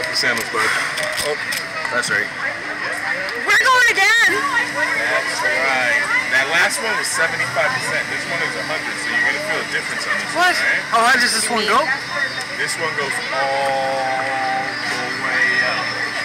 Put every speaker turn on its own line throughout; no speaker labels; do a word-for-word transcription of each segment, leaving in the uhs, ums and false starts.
The sandals, bud. Oh, that's right.
We're going again.
That's right. That last one was seventy-five percent. This one is one hundred, so you're going to feel a difference on this
what?
one, right?
How high does this one go?
This one goes all the way up.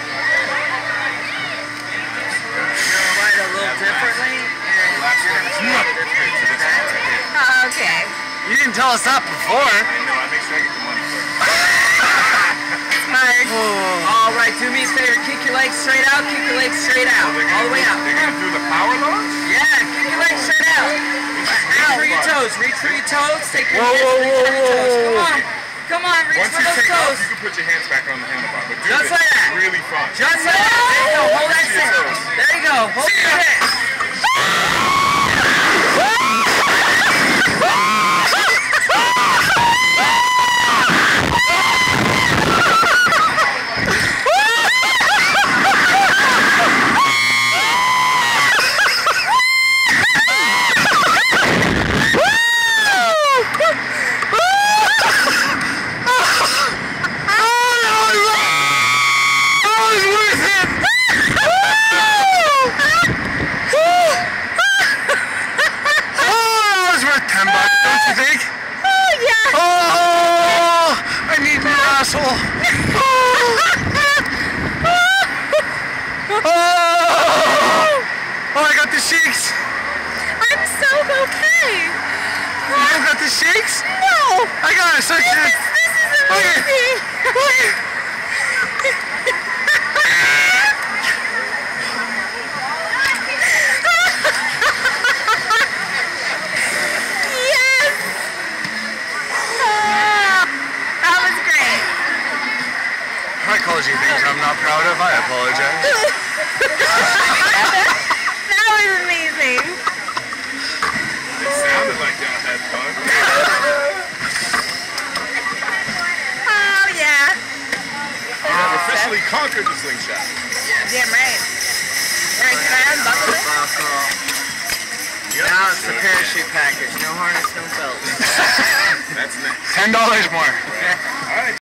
You're gonna ride a little differently, and you're gonna start this picture.
Oh, okay.
You didn't tell us that before.
I know, I make sure I get the money first.
Smart.
Oh.
All right, do me a favor. Kick your legs straight out. Kick your legs straight out.
So
All the way out.
They're going to do the power launch?
Yeah, kick your legs straight out. Reach for your toes. Reach for your toes. Take your
Whoa,
hands.
whoa,
Reach for your toes.
whoa,
Come on. Come on. Reach
Once
for
you
those
take off,
toes.
you can put your hands back on the handlebar. But do
Just
this.
like that.
It's really fun.
Just like that. There you go. Hold that stick. There you go. Hold your head.
Shakes.
I'm so okay.
You don't got the shakes?
No.
I got it. So
This is, this is amazing. Yes. Oh, that was great.
If I called you things I'm not proud of, I apologize.
That was amazing.
It sounded like y'all had fun.
Oh, yeah.
You've officially conquered the slingshot.
Damn right. Alright, can I unbuckle it?
Yep.
Now it's the parachute package. No harness, no belt.
That's next.
Ten dollars more.
All right.